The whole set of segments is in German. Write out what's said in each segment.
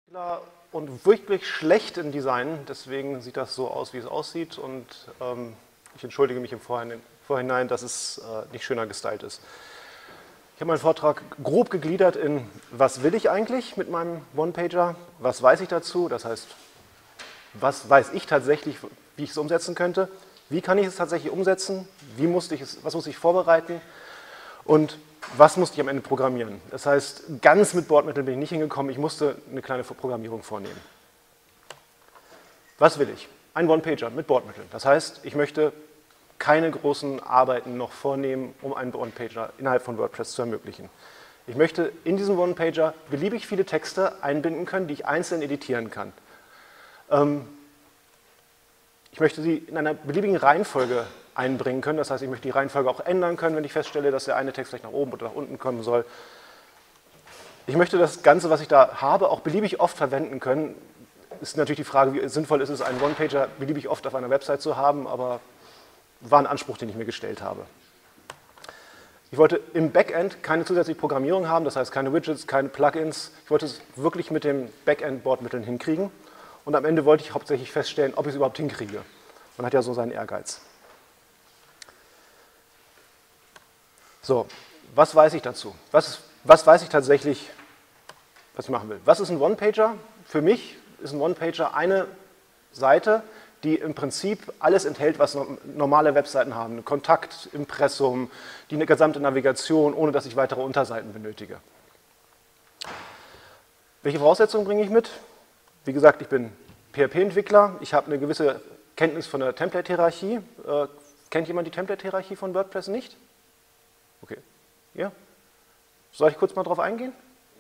Und wirklich schlecht in Design, deswegen sieht das so aus, wie es aussieht, und ich entschuldige mich im Vorhinein, dass es nicht schöner gestylt ist. Ich habe meinen Vortrag grob gegliedert in, was will ich eigentlich mit meinem One-Pager, was weiß ich dazu, das heißt, was weiß ich tatsächlich, wie ich es umsetzen könnte, wie kann ich es tatsächlich umsetzen, was muss ich vorbereiten und was musste ich am Ende programmieren. Das heißt, ganz mit Bordmitteln bin ich nicht hingekommen, ich musste eine kleine Programmierung vornehmen. Was will ich? Ein One-Pager mit Bordmitteln. Das heißt, ich möchte keine großen Arbeiten noch vornehmen, um einen One-Pager innerhalb von WordPress zu ermöglichen. Ich möchte in diesem One-Pager beliebig viele Texte einbinden können, die ich einzeln editieren kann. Ich möchte sie in einer beliebigen Reihenfolge einbringen können. Das heißt, ich möchte die Reihenfolge auch ändern können, wenn ich feststelle, dass der eine Text vielleicht nach oben oder nach unten kommen soll. Ich möchte das Ganze, was ich da habe, auch beliebig oft verwenden können. Ist natürlich die Frage, wie sinnvoll ist es, einen One-Pager beliebig oft auf einer Website zu haben, aber war ein Anspruch, den ich mir gestellt habe. Ich wollte im Backend keine zusätzliche Programmierung haben, das heißt keine Widgets, keine Plugins. Ich wollte es wirklich mit den Backend-Bordmitteln hinkriegen. Und am Ende wollte ich hauptsächlich feststellen, ob ich es überhaupt hinkriege. Man hat ja so seinen Ehrgeiz. So, was weiß ich dazu? Was weiß ich tatsächlich, was ich machen will? Was ist ein One-Pager? Für mich ist ein One-Pager eine Seite, die im Prinzip alles enthält, was normale Webseiten haben. Kontakt, Impressum, die gesamte Navigation, ohne dass ich weitere Unterseiten benötige. Welche Voraussetzungen bringe ich mit? Wie gesagt, ich bin PHP-Entwickler, ich habe eine gewisse Kenntnis von der Template-Hierarchie. Kennt jemand die Template-Hierarchie von WordPress nicht? Okay. Ja? Soll ich kurz mal drauf eingehen?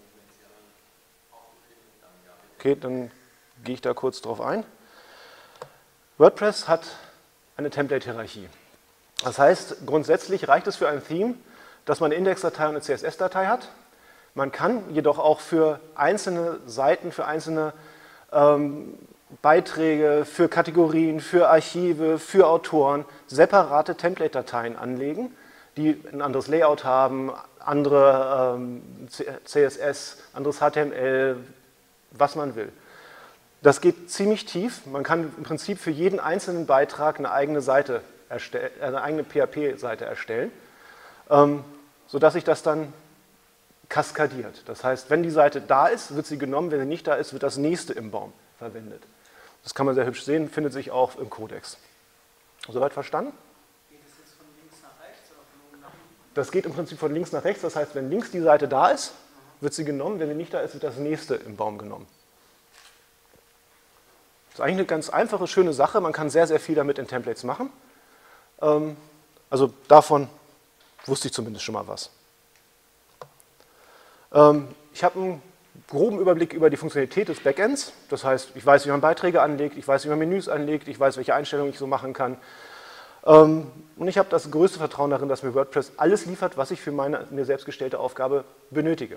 Okay, dann gehe ich da kurz drauf ein. WordPress hat eine Template-Hierarchie. Das heißt, grundsätzlich reicht es für ein Theme, dass man eine Index-Datei und eine CSS-Datei hat. Man kann jedoch auch für einzelne Seiten, für einzelne Beiträge, für Kategorien, für Archive, für Autoren separate Template-Dateien anlegen, die ein anderes Layout haben, andere CSS, anderes HTML, was man will. Das geht ziemlich tief. Man kann im Prinzip für jeden einzelnen Beitrag eine eigene Seite erstellen, eine eigene PHP-Seite erstellen, sodass sich das dann kaskadiert. Das heißt, wenn die Seite da ist, wird sie genommen, wenn sie nicht da ist, wird das nächste im Baum verwendet. Das kann man sehr hübsch sehen, findet sich auch im Codex. Soweit verstanden? Geht das jetzt von links nach rechts oder von oben nach unten? Das geht im Prinzip von links nach rechts. Das heißt, wenn links die Seite da ist, wird sie genommen, wenn sie nicht da ist, wird das nächste im Baum genommen. Das ist eigentlich eine ganz einfache, schöne Sache. Man kann sehr, sehr viel damit in Templates machen. Also davon wusste ich zumindest schon mal was. Ich habe einen groben Überblick über die Funktionalität des Backends. Das heißt, ich weiß, wie man Beiträge anlegt, ich weiß, wie man Menüs anlegt, ich weiß, welche Einstellungen ich so machen kann. Und ich habe das größte Vertrauen darin, dass mir WordPress alles liefert, was ich für meine mir selbst gestellte Aufgabe benötige.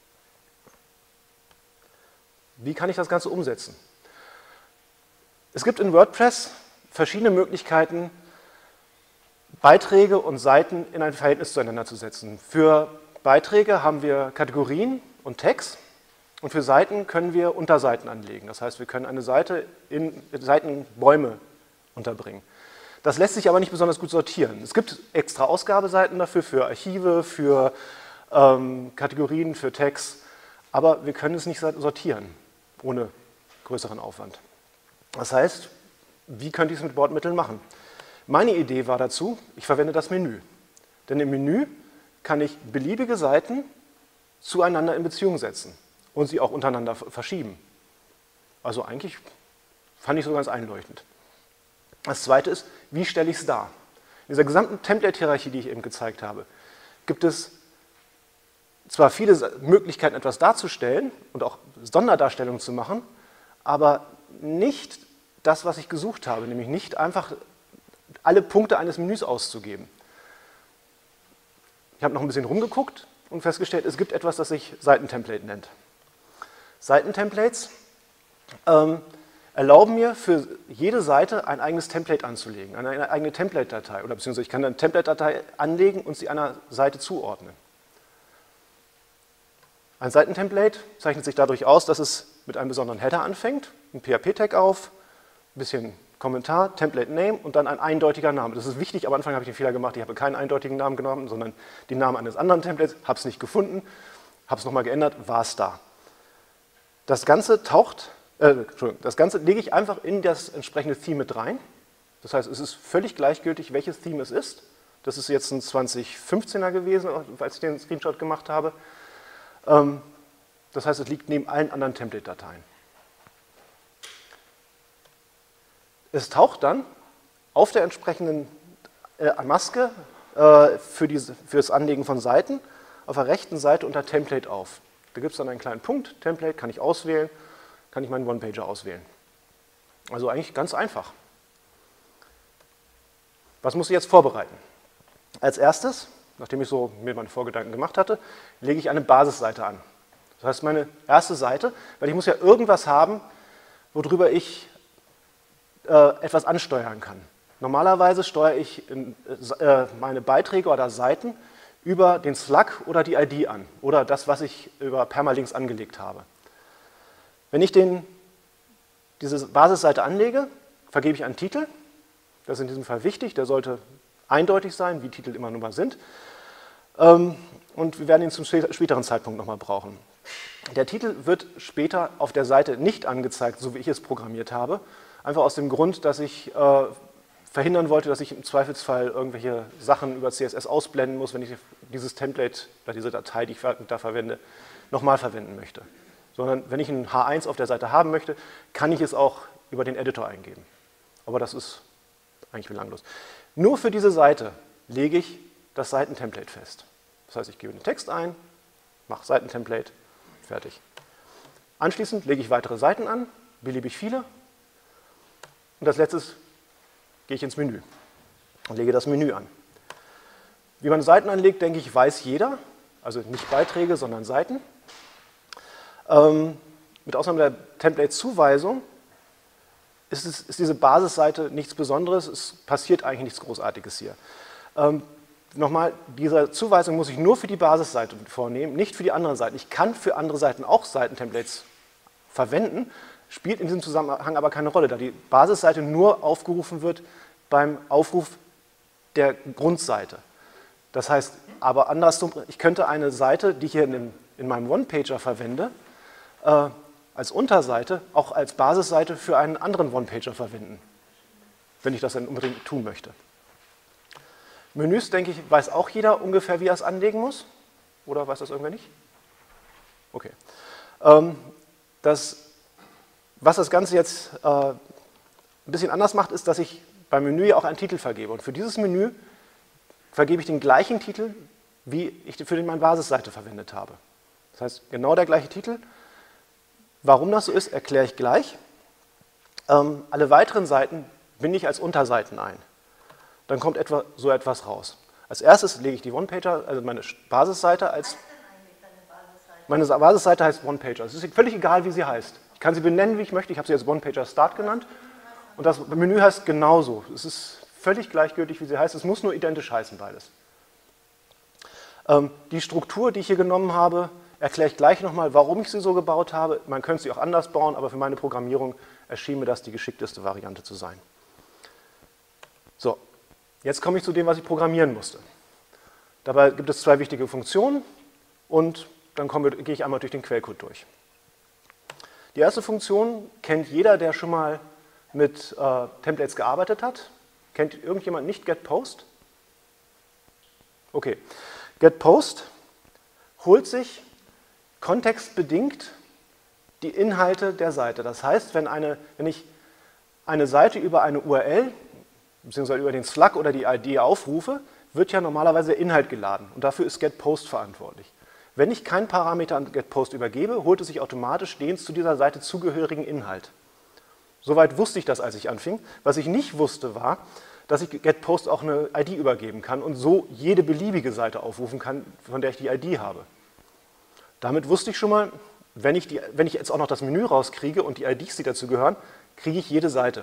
Wie kann ich das Ganze umsetzen? Es gibt in WordPress verschiedene Möglichkeiten, Beiträge und Seiten in ein Verhältnis zueinander zu setzen. Für Beiträge haben wir Kategorien und Tags und für Seiten können wir Unterseiten anlegen. Das heißt, wir können eine Seite in Seitenbäume unterbringen. Das lässt sich aber nicht besonders gut sortieren. Es gibt extra Ausgabeseiten dafür, für Archive, für Kategorien, für Tags, aber wir können es nicht sortieren, ohne größeren Aufwand. Das heißt, wie könnte ich es mit Bordmitteln machen? Meine Idee war dazu, ich verwende das Menü. Denn im Menü kann ich beliebige Seiten zueinander in Beziehung setzen und sie auch untereinander verschieben. Also eigentlich fand ich so ganz einleuchtend. Das zweite ist, wie stelle ich es dar? In dieser gesamten Template-Hierarchie, die ich eben gezeigt habe, gibt es zwar viele Möglichkeiten, etwas darzustellen und auch Sonderdarstellungen zu machen, aber nicht das, was ich gesucht habe, nämlich nicht einfach alle Punkte eines Menüs auszugeben. Ich habe noch ein bisschen rumgeguckt und festgestellt, es gibt etwas, das sich Seitentemplate nennt. Seitentemplates erlauben mir, für jede Seite ein eigenes Template anzulegen, eine eigene Template-Datei, oder beziehungsweise ich kann eine Template-Datei anlegen und sie einer Seite zuordnen. Ein Seitentemplate zeichnet sich dadurch aus, dass es mit einem besonderen Header anfängt, ein PHP-Tag auf, ein bisschen Kommentar, Template Name und dann ein eindeutiger Name. Das ist wichtig, am Anfang habe ich den Fehler gemacht, ich habe keinen eindeutigen Namen genommen, sondern den Namen eines anderen Templates, habe es nicht gefunden, habe es nochmal geändert, war es da. Das Ganze das Ganze lege ich einfach in das entsprechende Theme mit rein. Das heißt, es ist völlig gleichgültig, welches Theme es ist. Das ist jetzt ein 2015er gewesen, als ich den Screenshot gemacht habe. Das heißt, es liegt neben allen anderen Template-Dateien. Es taucht dann auf der entsprechenden Maske für das Anlegen von Seiten auf der rechten Seite unter Template auf. Da gibt es dann einen kleinen Punkt, Template, kann ich auswählen, kann ich meinen One-Pager auswählen. Also eigentlich ganz einfach. Was muss ich jetzt vorbereiten? Als erstes, nachdem ich so mir meine Vorgedanken gemacht hatte, lege ich eine Basisseite an. Das heißt, meine erste Seite, weil ich muss ja irgendwas haben, worüber ich etwas ansteuern kann. Normalerweise steuere ich meine Beiträge oder Seiten über den Slug oder die ID an oder das, was ich über Permalinks angelegt habe. Wenn ich diese Basisseite anlege, vergebe ich einen Titel. Das ist in diesem Fall wichtig, der sollte eindeutig sein, wie Titel immer nun mal sind. Und wir werden ihn zum späteren Zeitpunkt nochmal brauchen. Der Titel wird später auf der Seite nicht angezeigt, so wie ich es programmiert habe. Einfach aus dem Grund, dass ich verhindern wollte, dass ich im Zweifelsfall irgendwelche Sachen über CSS ausblenden muss, wenn ich dieses Template oder diese Datei, die ich da verwende, nochmal verwenden möchte. Sondern wenn ich ein H1 auf der Seite haben möchte, kann ich es auch über den Editor eingeben. Aber das ist eigentlich belanglos. Nur für diese Seite lege ich das Seitentemplate fest. Das heißt, ich gebe den Text ein, mache Seitentemplate, fertig. Anschließend lege ich weitere Seiten an, beliebig viele. Und als letztes gehe ich ins Menü und lege das Menü an. Wie man Seiten anlegt, denke ich, weiß jeder. Also nicht Beiträge, sondern Seiten. Mit Ausnahme der Template-Zuweisung ist diese Basisseite nichts Besonderes. Es passiert eigentlich nichts Großartiges hier. Nochmal, diese Zuweisung muss ich nur für die Basisseite vornehmen, nicht für die anderen Seiten. Ich kann für andere Seiten auch Seitentemplates verwenden, spielt in diesem Zusammenhang aber keine Rolle, da die Basisseite nur aufgerufen wird beim Aufruf der Grundseite. Das heißt, aber andersrum, ich könnte eine Seite, die ich hier in meinem One-Pager verwende, als Unterseite auch als Basisseite für einen anderen One-Pager verwenden, wenn ich das dann unbedingt tun möchte. Menüs, denke ich, weiß auch jeder ungefähr, wie er es anlegen muss. Oder weiß das irgendwer nicht? Okay. Was das Ganze jetzt ein bisschen anders macht, ist, dass ich beim Menü ja auch einen Titel vergebe. Und für dieses Menü vergebe ich den gleichen Titel, wie ich für meine Basisseite verwendet habe. Das heißt, genau der gleiche Titel. Warum das so ist, erkläre ich gleich. Alle weiteren Seiten binde ich als Unterseiten ein. Dann kommt so etwas raus. Als erstes lege ich die One-Pager, also meine Basisseite als... Meine Basisseite heißt One-Pager. Es ist völlig egal, wie sie heißt. Ich kann sie benennen, wie ich möchte. Ich habe sie jetzt One-Pager Start genannt. Und das Menü heißt genauso. Es ist völlig gleichgültig, wie sie heißt. Es muss nur identisch heißen, beides. Die Struktur, die ich hier genommen habe, erkläre ich gleich nochmal, warum ich sie so gebaut habe. Man könnte sie auch anders bauen, aber für meine Programmierung erschien mir das die geschickteste Variante zu sein. So, jetzt komme ich zu dem, was ich programmieren musste. Dabei gibt es zwei wichtige Funktionen und dann gehe ich einmal durch den Quellcode durch. Die erste Funktion kennt jeder, der schon mal mit Templates gearbeitet hat. Kennt irgendjemand nicht getPost? Okay. getPost holt sich kontextbedingt die Inhalte der Seite. Das heißt, wenn ich eine Seite über eine URL bzw. über den Slug oder die ID aufrufe, wird ja normalerweise der Inhalt geladen und dafür ist getPost verantwortlich. Wenn ich keinen Parameter an getPost übergebe, holt es sich automatisch den zu dieser Seite zugehörigen Inhalt. Soweit wusste ich das, als ich anfing. Was ich nicht wusste, war, dass ich getPost auch eine ID übergeben kann und so jede beliebige Seite aufrufen kann, von der ich die ID habe. Damit wusste ich schon mal, wenn ich jetzt auch noch das Menü rauskriege und die IDs, die dazu gehören, kriege ich jede Seite.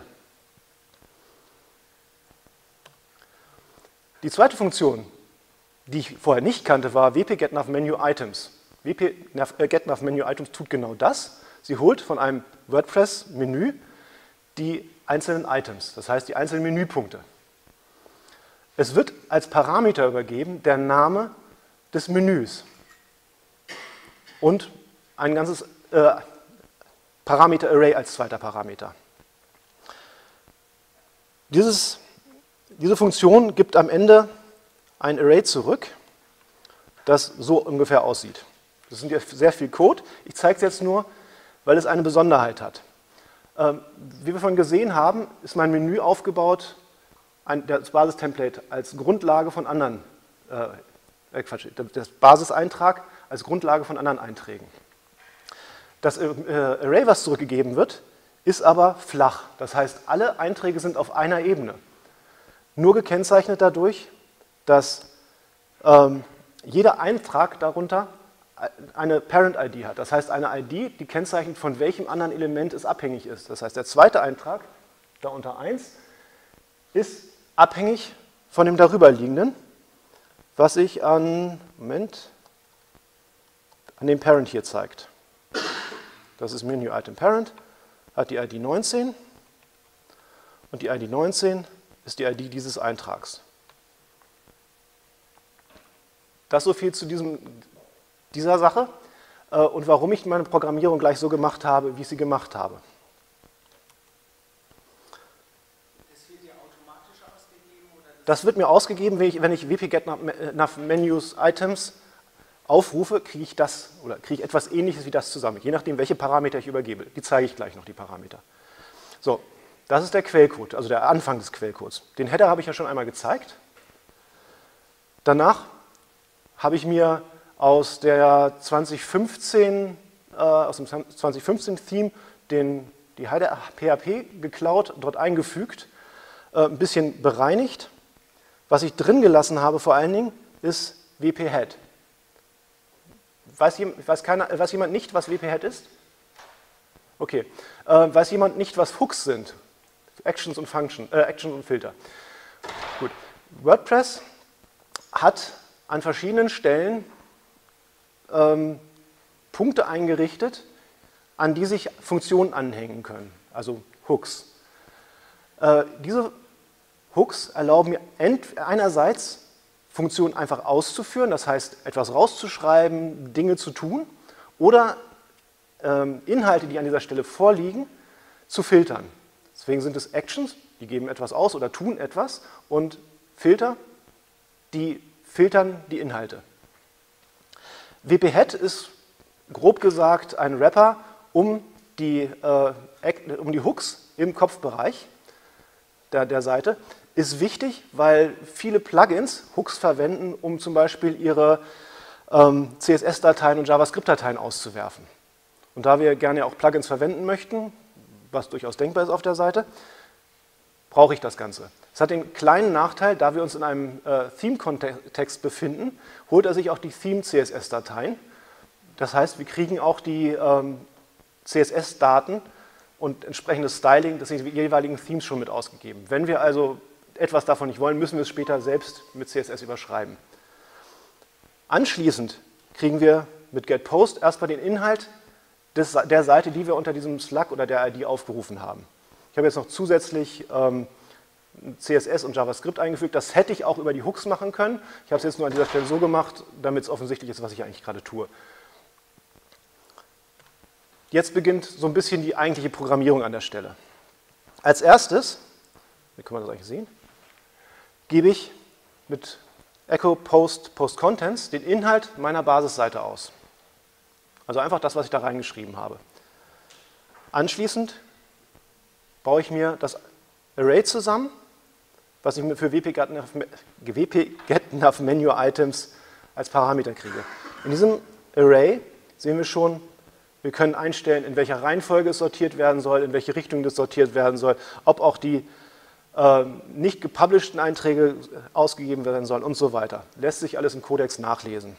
Die zweite Funktion, die ich vorher nicht kannte, war wp-get-nav-menu-items. wp-get-nav-menu-items tut genau das. Sie holt von einem WordPress-Menü die einzelnen Items, das heißt die einzelnen Menüpunkte. Es wird als Parameter übergeben der Name des Menüs und ein ganzes Parameter-Array als zweiter Parameter. Diese Funktion gibt am Ende ein Array zurück, das so ungefähr aussieht. Das sind jetzt sehr viel Code. Ich zeige es jetzt nur, weil es eine Besonderheit hat. Wie wir vorhin gesehen haben, ist mein Menü aufgebaut, das Basistemplate als Grundlage von anderen, das Basiseintrag als Grundlage von anderen Einträgen. Das Array, was zurückgegeben wird, ist aber flach. Das heißt, alle Einträge sind auf einer Ebene. Nur gekennzeichnet dadurch, dass jeder Eintrag darunter eine Parent-ID hat. Das heißt, eine ID, die kennzeichnet, von welchem anderen Element es abhängig ist. Das heißt, der zweite Eintrag, da unter 1, ist abhängig von dem darüberliegenden, was sich an dem Parent hier zeigt. Das ist Menu-Item Parent, hat die ID 19 und die ID 19 ist die ID dieses Eintrags. Das so viel zu dieser Sache und warum ich meine Programmierung gleich so gemacht habe, wie ich sie gemacht habe. Das wird dir automatisch ausgegeben? Oder das wird mir ausgegeben, wenn ich wp-get-nav-menus-items aufrufe, kriege ich das oder kriege ich etwas Ähnliches wie das zusammen, je nachdem, welche Parameter ich übergebe. Die zeige ich gleich noch, die Parameter. So, das ist der Quellcode, also der Anfang des Quellcodes. Den Header habe ich ja schon einmal gezeigt. Danach habe ich mir aus dem 2015 Theme die Header PHP geklaut, dort eingefügt, ein bisschen bereinigt. Was ich drin gelassen habe vor allen Dingen, ist wp-head. Weiß jemand nicht, was wp-head ist? Okay. Weiß jemand nicht, was Hooks sind? Actions und Filter. Gut. WordPress hat an verschiedenen Stellen Punkte eingerichtet, an die sich Funktionen anhängen können, also Hooks. Diese Hooks erlauben mir einerseits Funktionen einfach auszuführen, das heißt etwas rauszuschreiben, Dinge zu tun, oder Inhalte, die an dieser Stelle vorliegen, zu filtern. Deswegen sind es Actions, die geben etwas aus oder tun etwas, und Filter, die filtern die Inhalte. wp-head ist grob gesagt ein Wrapper um die Hooks im Kopfbereich der Seite. Ist wichtig, weil viele Plugins Hooks verwenden, um zum Beispiel ihre CSS-Dateien und JavaScript-Dateien auszuwerfen. Und da wir gerne auch Plugins verwenden möchten, was durchaus denkbar ist auf der Seite, brauche ich das Ganze. Es hat den kleinen Nachteil, da wir uns in einem Theme-Kontext befinden, holt er sich auch die Theme-CSS-Dateien. Das heißt, wir kriegen auch die CSS-Daten und entsprechendes Styling des jeweiligen Themes schon mit ausgegeben. Wenn wir also etwas davon nicht wollen, müssen wir es später selbst mit CSS überschreiben. Anschließend kriegen wir mit getPost erstmal den Inhalt der Seite, die wir unter diesem Slug oder der ID aufgerufen haben. Ich habe jetzt noch zusätzlich CSS und JavaScript eingefügt. Das hätte ich auch über die Hooks machen können. Ich habe es jetzt nur an dieser Stelle so gemacht, damit es offensichtlich ist, was ich eigentlich gerade tue. Jetzt beginnt so ein bisschen die eigentliche Programmierung an der Stelle. Als erstes, wie kann man das eigentlich sehen, gebe ich mit echo post contents den Inhalt meiner Basisseite aus. Also einfach das, was ich da reingeschrieben habe. Anschließend baue ich mir das Array zusammen, was ich mir für wp-get-nav-menu-items als Parameter kriege. In diesem Array sehen wir schon, wir können einstellen, in welcher Reihenfolge es sortiert werden soll, in welche Richtung das sortiert werden soll, ob auch die nicht gepublishten Einträge ausgegeben werden sollen und so weiter. Lässt sich alles im Codex nachlesen.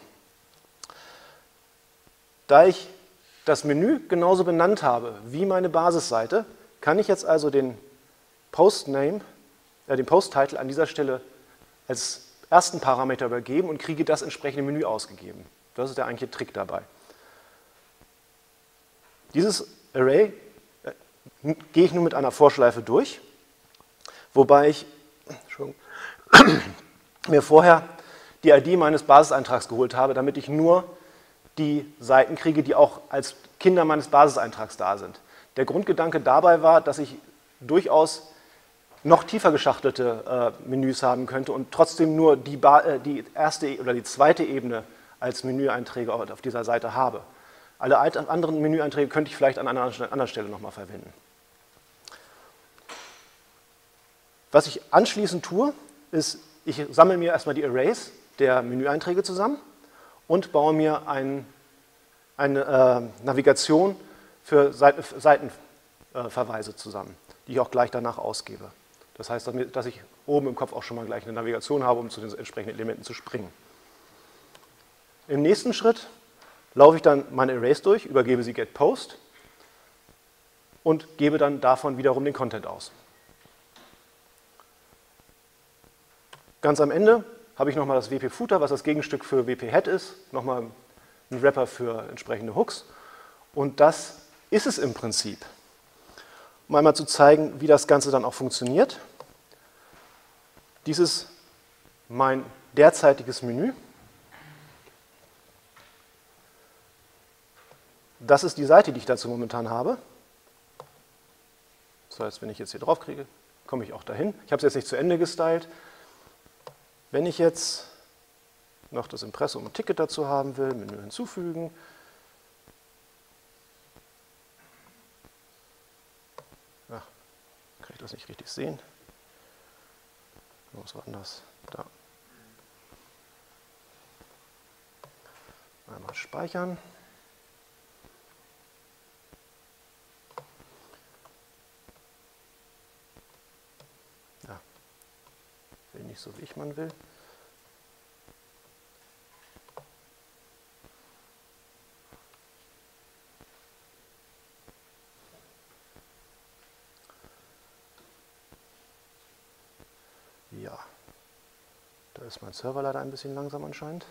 Da ich das Menü genauso benannt habe wie meine Basisseite, kann ich jetzt also den Post-Title an dieser Stelle als ersten Parameter übergeben und kriege das entsprechende Menü ausgegeben. Das ist der eigentliche Trick dabei. Dieses Array gehe ich nun mit einer Vorschleife durch, wobei ich mir vorher die ID meines Basiseintrags geholt habe, damit ich nur die Seiten kriege, die auch als Kinder meines Basiseintrags da sind. Der Grundgedanke dabei war, dass ich durchaus noch tiefer geschachtelte Menüs haben könnte und trotzdem nur die erste oder die zweite Ebene als Menüeinträge auf dieser Seite habe. Alle anderen Menüeinträge könnte ich vielleicht an einer anderen Stelle nochmal verwenden. Was ich anschließend tue, ist, ich sammle mir erstmal die Arrays der Menüeinträge zusammen und baue mir eine Navigation für Seitenverweise zusammen, die ich auch gleich danach ausgebe. Das heißt, dass ich oben im Kopf auch schon mal gleich eine Navigation habe, um zu den entsprechenden Elementen zu springen. Im nächsten Schritt laufe ich dann meine Arrays durch, übergebe sie getPost und gebe dann davon wiederum den Content aus. Ganz am Ende habe ich nochmal das WP-Footer, was das Gegenstück für WP-Head ist, nochmal einen Wrapper für entsprechende Hooks. Und das ist es im Prinzip. Um einmal zu zeigen, wie das Ganze dann auch funktioniert. Dies ist mein derzeitiges Menü. Das ist die Seite, die ich dazu momentan habe. Das heißt, wenn ich jetzt hier drauf kriege, komme ich auch dahin. Ich habe es jetzt nicht zu Ende gestylt. Wenn ich jetzt noch das Impressum und Ticket dazu haben will, Menü hinzufügen. Ach, kann ich das nicht richtig sehen? Was war denn das? Da. Einmal speichern. Ja, will nicht so, wie ich man will. Ja, da ist mein Server leider ein bisschen langsam anscheinend.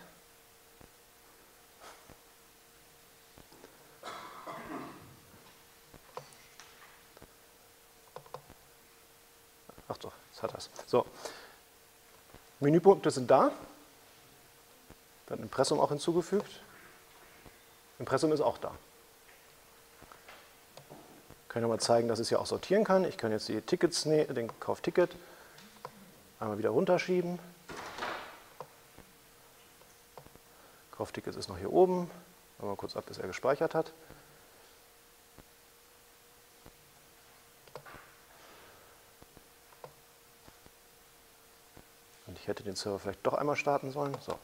Ach doch, jetzt hat er es. So, Menüpunkte sind da. Dann Impressum auch hinzugefügt. Impressum ist auch da. Ich kann nochmal zeigen, dass ich es ja auch sortieren kann. Ich kann jetzt die Tickets nehmen, den Kaufticket einmal wieder runterschieben. Kaufticket ist noch hier oben. Mal kurz ab, bis er gespeichert hat. Und ich hätte den Server vielleicht doch einmal starten sollen. So.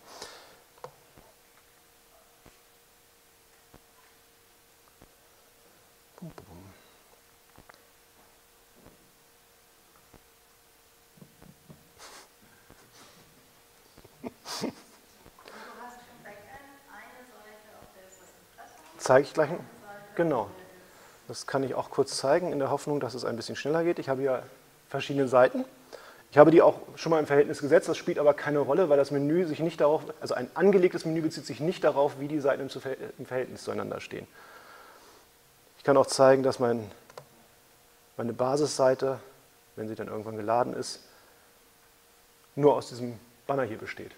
Zeige ich gleich. Genau. Das kann ich auch kurz zeigen, in der Hoffnung, dass es ein bisschen schneller geht. Ich habe hier verschiedene Seiten. Ich habe die auch schon mal im Verhältnis gesetzt, das spielt aber keine Rolle, weil das Menü sich nicht darauf, also ein angelegtes Menü bezieht sich nicht darauf, wie die Seiten im Verhältnis zueinander stehen. Ich kann auch zeigen, dass meine Basisseite, wenn sie dann irgendwann geladen ist, nur aus diesem Banner hier besteht.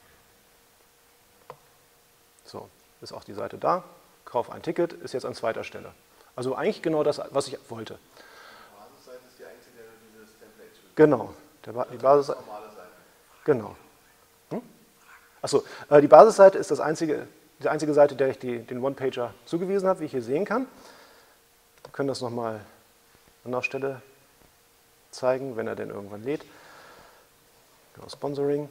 So, ist auch die Seite da. Kauf ein Ticket, ist jetzt an zweiter Stelle. Also eigentlich genau das, was ich wollte. Die Basisseite ist die einzige, die dieses Template schützt. Genau. Die Basisseite. Normale Seite. Genau. Achso, die Basisseite ist die einzige Seite, der ich den One-Pager zugewiesen habe, wie ich hier sehen kann. Wir können das nochmal an anderer Stelle zeigen, wenn er denn irgendwann lädt. Genau, Sponsoring.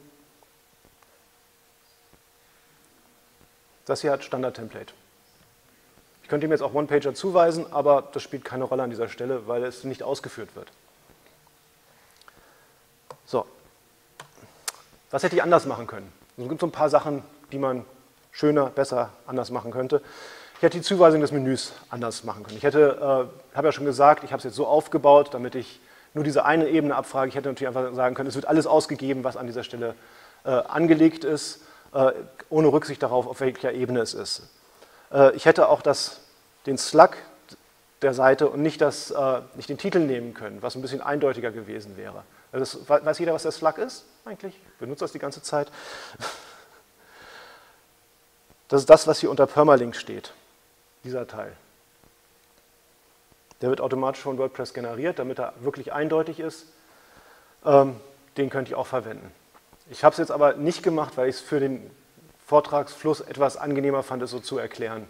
Das hier hat Standard-Template. Ich könnte ihm jetzt auch One-Pager zuweisen, aber das spielt keine Rolle an dieser Stelle, weil es nicht ausgeführt wird. So. Was hätte ich anders machen können? Es gibt so ein paar Sachen, die man schöner, besser, anders machen könnte. Ich hätte die Zuweisung des Menüs anders machen können. Ich habe ja schon gesagt, ich habe es jetzt so aufgebaut, damit ich nur diese eine Ebene abfrage. Ich hätte natürlich einfach sagen können, es wird alles ausgegeben, was an dieser Stelle angelegt ist, ohne Rücksicht darauf, auf welcher Ebene es ist. Ich hätte auch den Slug der Seite und nicht den Titel nehmen können, was ein bisschen eindeutiger gewesen wäre. Also weiß jeder, was der Slug ist eigentlich? Ich benutze das die ganze Zeit. Das ist das, was hier unter Permalink steht, dieser Teil. Der wird automatisch von WordPress generiert, damit er wirklich eindeutig ist. Den könnte ich auch verwenden. Ich habe es jetzt aber nicht gemacht, weil ich es für den Vortragsfluss etwas angenehmer fand, es so zu erklären.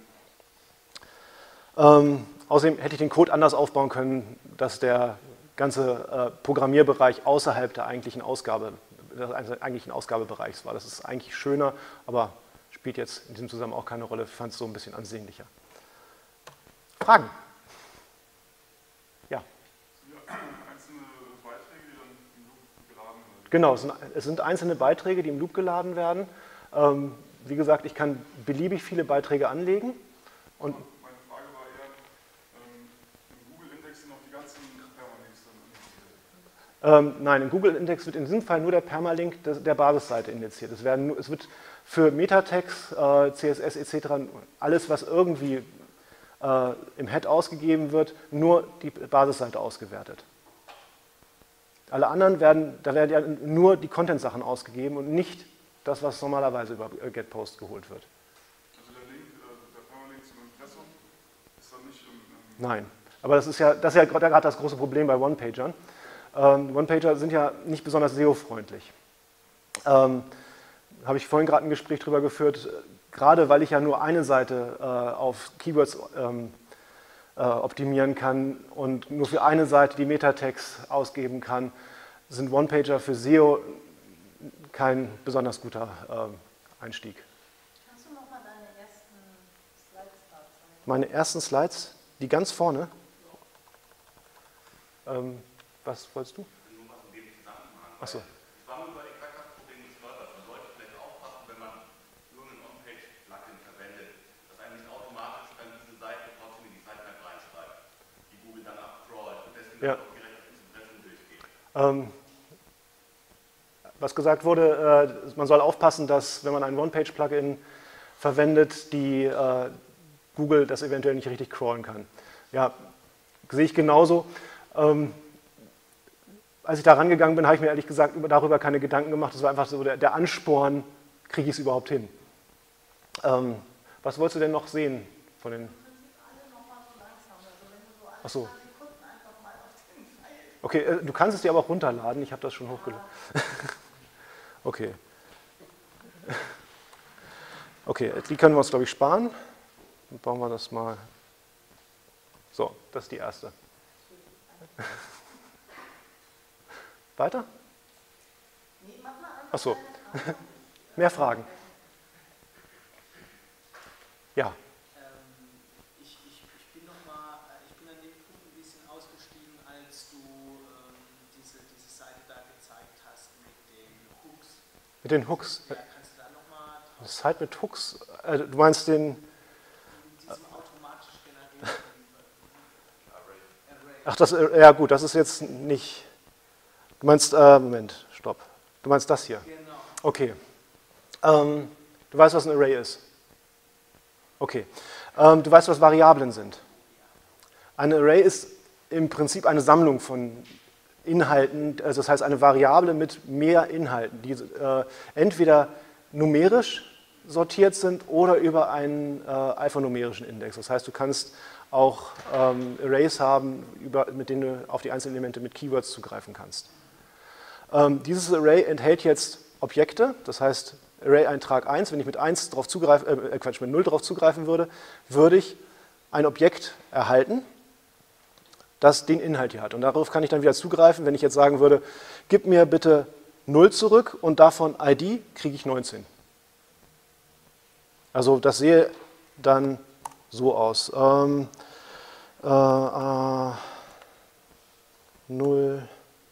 Außerdem hätte ich den Code anders aufbauen können, dass der ganze Programmierbereich außerhalb des eigentlichen Ausgabebereichs war. Das ist eigentlich schöner, aber spielt jetzt in diesem Zusammenhang auch keine Rolle. Ich fand es so ein bisschen ansehnlicher. Fragen? Ja. Einzelne Beiträge, die dann im Loop geladen werden? Genau, es sind einzelne Beiträge, die im Loop geladen werden. Wie gesagt, ich kann beliebig viele Beiträge anlegen. Und meine Frage war eher, im Google-Index sind noch die ganzen Permalinks dann. Nein, im Google-Index wird in diesem Fall nur der Permalink der Basisseite indiziert. Es wird für Metatext, CSS etc., alles, was irgendwie im Head ausgegeben wird, nur die Basisseite ausgewertet. Alle anderen da werden ja nur die Content-Sachen ausgegeben und nicht das, was normalerweise über GetPost geholt wird. Also der Link, der Permalink zum Impressum ist dann nicht im Nein, aber das ist ja gerade das große Problem bei One-Pagern. One-Pager sind ja nicht besonders SEO-freundlich. Habe ich vorhin gerade ein Gespräch darüber geführt, gerade weil ich ja nur eine Seite auf Keywords optimieren kann und nur für eine Seite die Metatext ausgeben kann, sind One-Pager für SEO kein besonders guter Einstieg. Kannst du noch mal deine ersten Slides da zeigen? Meine ersten Slides, die ganz vorne. Was wolltest du? Nur was in dem Zusammenhang. Achso. Ich war nur über die Krankheitsprobleme gestolpert. Man sollte vielleicht aufpassen, wenn man irgendein On-Page-Plugin verwendet, dass einem nicht automatisch dann diese Seite trotzdem in die Sitemap reinschreibt, die Google dann abcrawlt und deswegen Ja. auch direkt ins Impressum durchgeht. Was gesagt wurde, man soll aufpassen, dass wenn man ein One-Page-Plugin verwendet, die Google das eventuell nicht richtig crawlen kann. Ja, sehe ich genauso. Als ich da rangegangen bin, habe ich mir ehrlich gesagt darüber keine Gedanken gemacht. Das war einfach so der Ansporn, kriege ich es überhaupt hin. Was wolltest du denn noch sehen von den? Ach so. Okay, du kannst es dir aber auch runterladen. Ich habe das schon hochgeladen. Okay. Okay, die können wir uns, glaube ich, sparen. Dann bauen wir das mal. So, das ist die erste. Weiter? Ach so. Mehr Fragen? Ja. Ich bin an dem Punkt ein bisschen ausgestiegen, als du diese Seite da gezeigt hast mit den Hooks. Mit den Hooks? Ja, kannst du da nochmal Eine Site mit Hooks? Du meinst den... diesem automatisch generierten Ach, Array. ja gut, das ist jetzt nicht... Du meinst, Moment, stopp. Du meinst das hier? Genau. Okay. Du weißt, was ein Array ist? Okay. Du weißt, was Variablen sind? Ein Array ist im Prinzip eine Sammlung von Inhalten, also das heißt eine Variable mit mehr Inhalten, die entweder numerisch sortiert sind oder über einen alphanumerischen Index. Das heißt, du kannst auch Arrays haben, mit denen du auf die einzelnen Elemente mit Keywords zugreifen kannst. Dieses Array enthält jetzt Objekte, das heißt Array-Eintrag 1, wenn ich mit 1 drauf mit 0 drauf zugreifen würde, würde ich ein Objekt erhalten, das den Inhalt hier hat. Und darauf kann ich dann wieder zugreifen, wenn ich jetzt sagen würde, gib mir bitte 0 zurück und davon ID kriege ich 19. Also das sehe dann so aus. 0.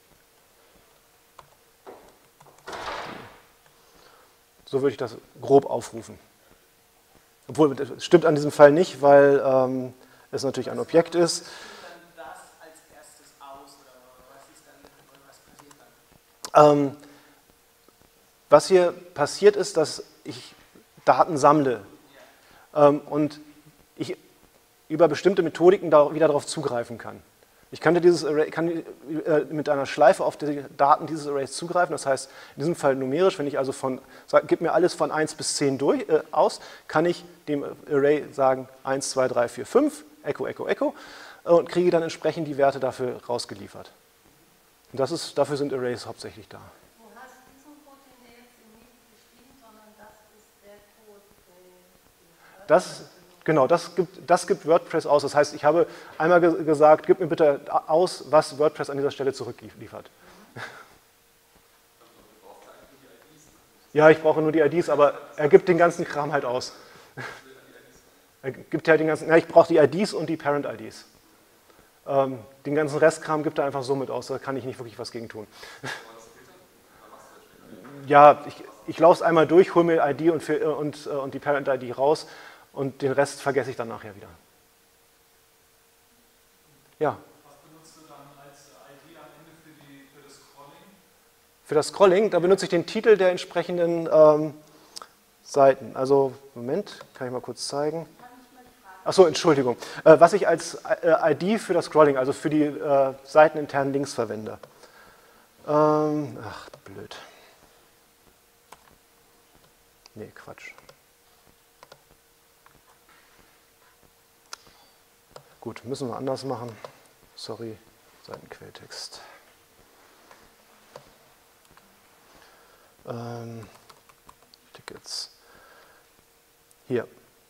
So würde ich das grob aufrufen. Obwohl, das stimmt an diesem Fall nicht, weil es natürlich ein Objekt ist. Dann das als erstes aus oder was passiert dann? Was hier passiert ist, dass ich Daten sammle. Und ich über bestimmte Methodiken wieder darauf zugreifen kann. Ich könnte dieses Array, kann mit einer Schleife auf die Daten dieses Arrays zugreifen, das heißt in diesem Fall numerisch, wenn ich also gib mir alles von 1 bis 10 aus, kann ich dem Array sagen 1, 2, 3, 4, 5, Echo, Echo, Echo und kriege dann entsprechend die Werte dafür rausgeliefert. Und dafür sind Arrays hauptsächlich da. Du hast diesen Code, den wir jetzt nicht geschrieben, sondern das ist der Code, Genau, das gibt WordPress aus. Das heißt, ich habe einmal gesagt, gib mir bitte aus, was WordPress an dieser Stelle zurückliefert. Ja, ich brauche nur die IDs, aber er gibt den ganzen Kram halt aus. Er gibt halt den ganzen, ich brauche die IDs und die Parent-IDs. Den ganzen Restkram gibt er einfach so mit aus, da kann ich nicht wirklich was gegen tun. Ja, ich laufe es einmal durch, hole mir ID und die Parent-ID raus. Und den Rest vergesse ich dann nachher wieder. Ja. Was benutzt du dann als ID am Ende für das Scrolling? Für das Scrolling, da benutze ich den Titel der entsprechenden Seiten. Also, Moment, kann ich mal kurz zeigen. Achso, Entschuldigung. Was ich als ID für das Scrolling, also für die seiteninternen Links verwende. Ach, blöd. Nee, Quatsch. Gut, müssen wir anders machen. Sorry, Seitenquelltext. Tickets. Hier.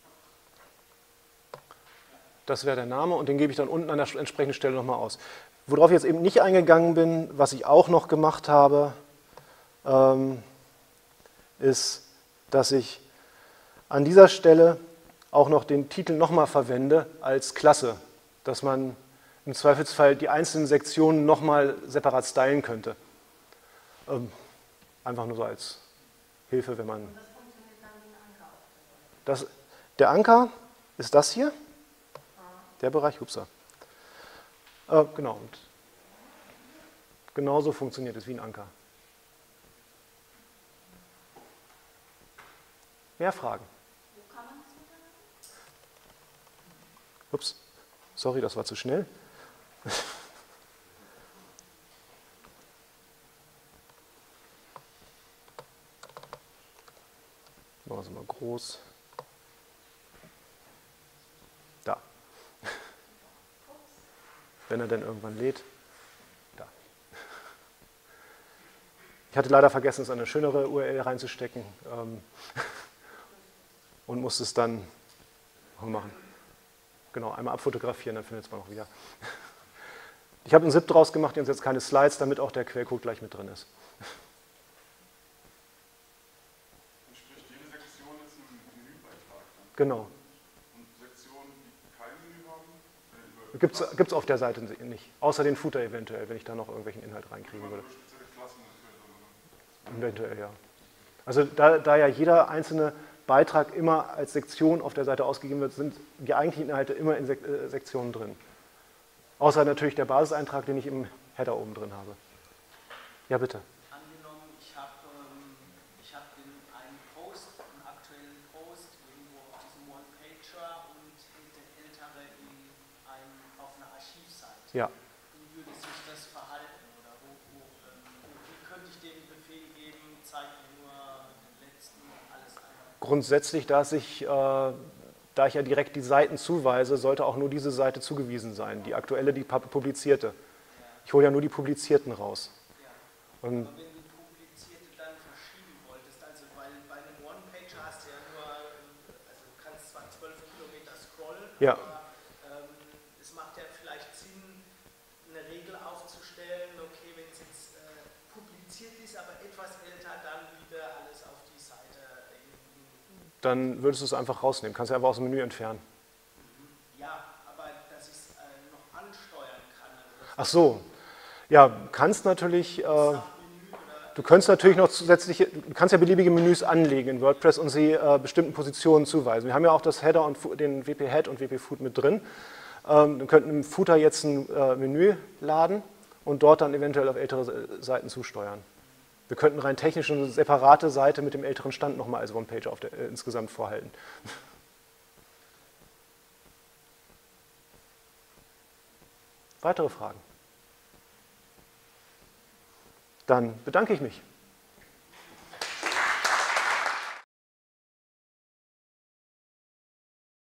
Das wäre der Name und den gebe ich dann unten an der entsprechenden Stelle nochmal aus. Worauf ich jetzt eben nicht eingegangen bin, was ich auch noch gemacht habe, ist, dass ich an dieser Stelle auch noch den Titel nochmal verwende als Klasse, dass man im Zweifelsfall die einzelnen Sektionen nochmal separat stylen könnte. Einfach nur so als Hilfe, wenn man... Und das funktioniert dann wie ein Anker auf der Seite. Der Anker ist das hier, der Bereich, hupsa. Genau, und genauso funktioniert es wie ein Anker. Mehr Fragen? Wo kann man das runterladen? Ups, sorry, das war zu schnell. Machen wir es mal groß. Da. Wenn er denn irgendwann lädt. Da. Ich hatte leider vergessen, es in eine schönere URL reinzustecken und musste es dann machen. Genau, einmal abfotografieren, dann findet es man auch wieder. Ich habe einen ZIP draus gemacht, und jetzt keine Slides, damit auch der Quellcode gleich mit drin ist. Entspricht jede Sektion jetzt einem Menübeitrag? Genau. Und Sektionen, die kein Menü haben? Gibt es auf der Seite nicht. Außer den Footer eventuell, wenn ich da noch irgendwelchen Inhalt reinkriegen würde. Spezielle Klassen dafür, oder? Eventuell, ja. Also da ja jeder einzelne Beitrag immer als Sektion auf der Seite ausgegeben wird, sind die eigentlichen Inhalte immer in Sektionen drin. Außer natürlich der Basiseintrag, den ich im Header oben drin habe. Ja, bitte. Angenommen, ich habe einen Post, einen aktuellen Post irgendwo auf diesem One-Pager und ältere auf einer Archivseite. Ja. Wie würde sich das verhalten? Oder wie könnte ich dem Befehl geben, zeig mir nur den letzten und alles einmal? Grundsätzlich, da ich ja direkt die Seiten zuweise, sollte auch nur diese Seite zugewiesen sein, die aktuelle, die publizierte. Ich hole ja nur die publizierten raus. Ja. Und Aber wenn du publizierte dann verschieben wolltest, also weil bei einem One-Pager hast du ja nur, also du kannst zwar 12 Kilometer scrollen, ja. aber es macht ja vielleicht Sinn, eine Regel aufzustellen, okay, wenn es jetzt publiziert ist, aber etwas älter, dann wieder alles auf die Seite. Dann würdest du es einfach rausnehmen, kannst du einfach aus dem Menü entfernen. Ja, aber dass ich es noch ansteuern kann. Also Ach so, ja, kannst natürlich, du kannst natürlich noch zusätzliche, du kannst ja beliebige Menüs anlegen in WordPress und sie bestimmten Positionen zuweisen. Wir haben ja auch das Header und den WP-Head und WP-Foot mit drin. Wir könnten im Footer jetzt ein Menü laden und dort dann eventuell auf ältere Seiten zusteuern. Wir könnten rein technisch eine separate Seite mit dem älteren Stand nochmal als One-Page insgesamt vorhalten. Weitere Fragen? Dann bedanke ich mich.